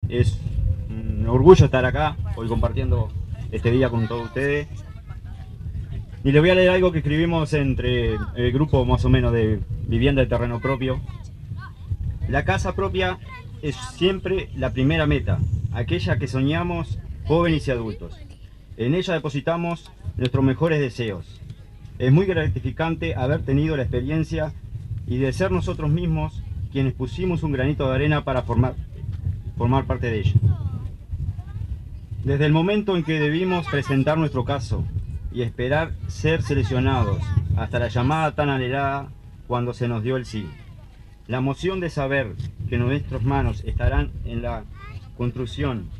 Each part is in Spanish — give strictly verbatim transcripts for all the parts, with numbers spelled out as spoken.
Es un orgullo estar acá, hoy compartiendo este día con todos ustedes. Y les voy a leer algo que escribimos entre el grupo más o menos de vivienda de terreno propio. La casa propia es siempre la primera meta, aquella que soñamos jóvenes y adultos. En ella depositamos nuestros mejores deseos. Es muy gratificante haber tenido la experiencia y de ser nosotros mismos quienes pusimos un granito de arena para formar, formar parte de ella. Desde el momento en que debimos presentar nuestro caso y esperar ser seleccionados, hasta la llamada tan anhelada cuando se nos dio el sí. La emoción de saber que nuestras manos estarán en la construcción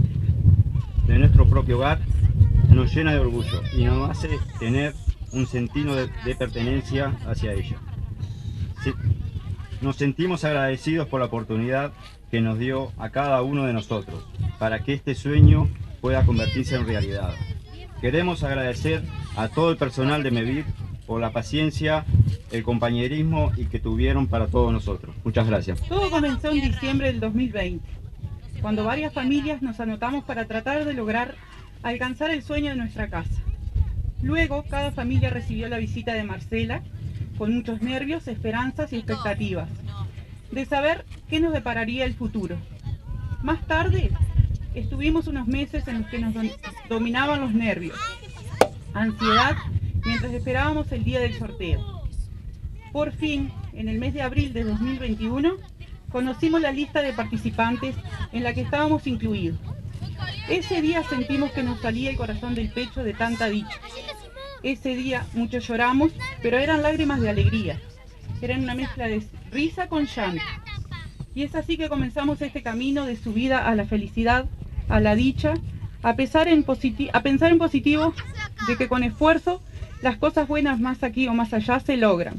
de nuestro propio hogar nos llena de orgullo y nos hace tener un sentido de, de pertenencia hacia ella. Sí, nos sentimos agradecidos por la oportunidad que nos dio a cada uno de nosotros para que este sueño pueda convertirse en realidad. Queremos agradecer a todo el personal de MEVID por la paciencia, el compañerismo y que tuvieron para todos nosotros. Muchas gracias. Todo comenzó en diciembre del dos mil veinte, cuando varias familias nos anotamos para tratar de lograr alcanzar el sueño de nuestra casa. Luego, cada familia recibió la visita de Marcela, con muchos nervios, esperanzas y expectativas, de saber qué nos depararía el futuro. Más tarde, estuvimos unos meses en los que nos dominaban los nervios, ansiedad, mientras esperábamos el día del sorteo. Por fin, en el mes de abril de dos mil veintiuno, conocimos la lista de participantes en la que estábamos incluidos. Ese día sentimos que nos salía el corazón del pecho de tanta dicha. Ese día muchos lloramos, pero eran lágrimas de alegría. Eran una mezcla de risa con llanto. Y es así que comenzamos este camino de subida a la felicidad, a la dicha, a pensar en, a pensar en positivo de que con esfuerzo las cosas buenas más aquí o más allá se logran.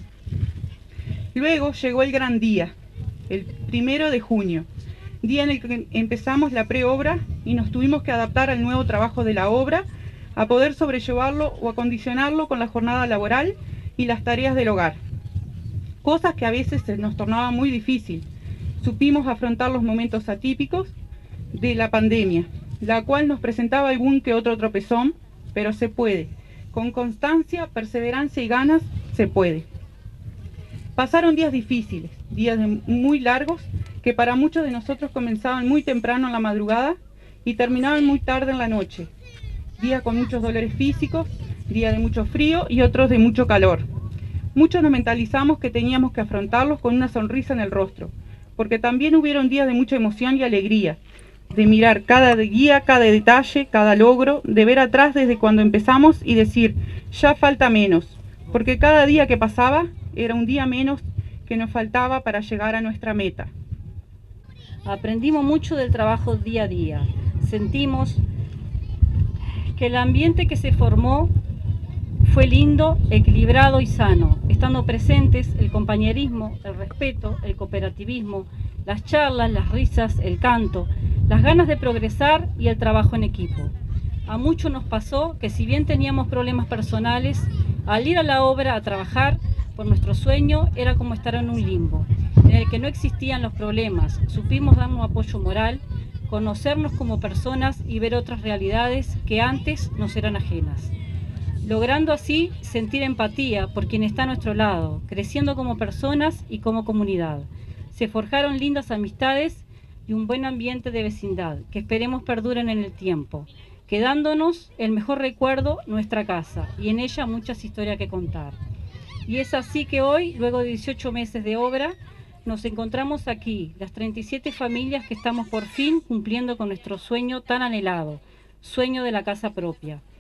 Luego llegó el gran día, el primero de junio, día en el que empezamos la preobra y nos tuvimos que adaptar al nuevo trabajo de la obra, a poder sobrellevarlo o acondicionarlo con la jornada laboral y las tareas del hogar. Cosas que a veces se nos tornaba muy difícil. Supimos afrontar los momentos atípicos de la pandemia, la cual nos presentaba algún que otro tropezón, pero se puede. Con constancia, perseverancia y ganas, se puede. Pasaron días difíciles, días muy largos, que para muchos de nosotros comenzaban muy temprano en la madrugada y terminaban muy tarde en la noche. Días con muchos dolores físicos, días de mucho frío y otros de mucho calor. Muchos nos mentalizamos que teníamos que afrontarlos con una sonrisa en el rostro, porque también hubieron días de mucha emoción y alegría, de mirar cada guía, cada detalle, cada logro, de ver atrás desde cuando empezamos y decir, ya falta menos, porque cada día que pasaba era un día menos que nos faltaba para llegar a nuestra meta. Aprendimos mucho del trabajo día a día. Sentimos que el ambiente que se formó fue lindo, equilibrado y sano, estando presentes el compañerismo, el respeto, el cooperativismo, las charlas, las risas, el canto, las ganas de progresar y el trabajo en equipo. A muchos nos pasó que si bien teníamos problemas personales, al ir a la obra a trabajar por nuestro sueño era como estar en un limbo, en el que no existían los problemas. Supimos darnos apoyo moral, conocernos como personas y ver otras realidades que antes nos eran ajenas, logrando así sentir empatía por quien está a nuestro lado, creciendo como personas y como comunidad. Se forjaron lindas amistades y un buen ambiente de vecindad que esperemos perduren en el tiempo, quedándonos el mejor recuerdo, nuestra casa, y en ella muchas historias que contar. Y es así que hoy, luego de dieciocho meses de obra, nos encontramos aquí, las treinta y siete familias que estamos por fin cumpliendo con nuestro sueño tan anhelado, sueño de la casa propia.